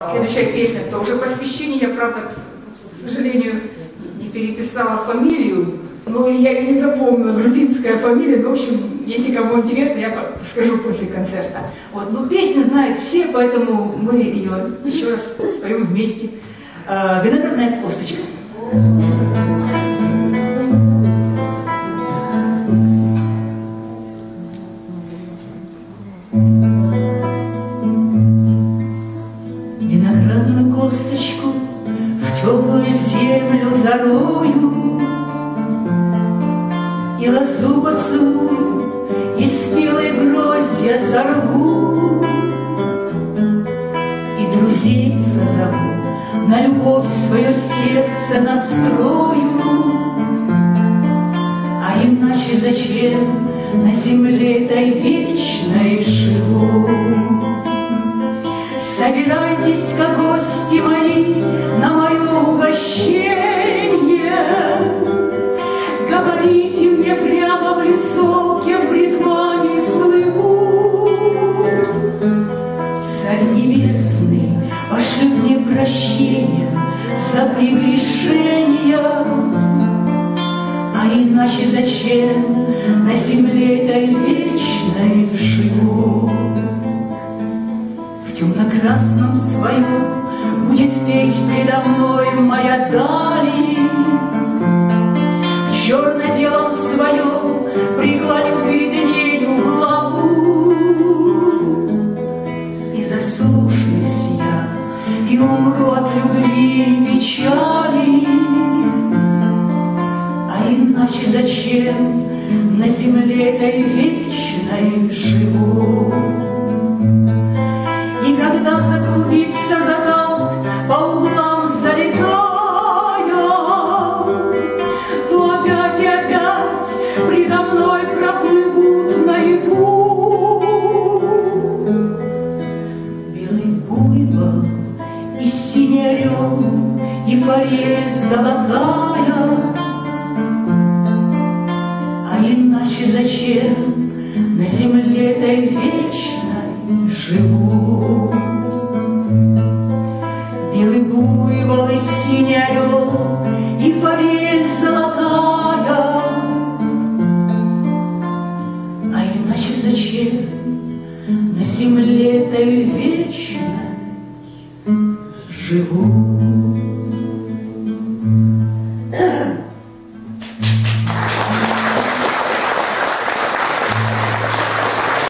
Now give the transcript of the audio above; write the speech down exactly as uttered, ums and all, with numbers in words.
Следующая песня тоже посвящение. Я, правда, к сожалению, не переписала фамилию, но я ее не запомнила, грузинская фамилия. Но, в общем, если кому интересно, я скажу после концерта. Вот. Но песню знают все, поэтому мы ее еще раз споем вместе. «Виноградная косточка». Виноградную косточку в теплую землю зарою, и лозу поцелую, и спелые гроздья сорву, и друзей созову, на любовь свое сердце настрою. А иначе зачем на земле этой вечной живу? Собирайтесь-ка, гости мои, на мое угощение. Говорите мне прямо в лицо, кем пред вами слыву. Царь небесный, пошли мне прощения за прегрешения. А иначе зачем на земле этой вечной живу? В темно-красном своем будет петь предо мной моя дали, в черно-белом своем преклоню перед нею главу. И заслушаюсь я, и умру от любви и печали. А иначе зачем на земле этой вечной живу? И когда заклубится закат по углам залетая, то опять и опять предо мной проплывут наяву белый буйвол и синий орел, и форель золотая. А иначе зачем на земле этой вечной живу? Белый буйвол и синий орел, и форель золотая. А иначе зачем на земле этой вечной живу?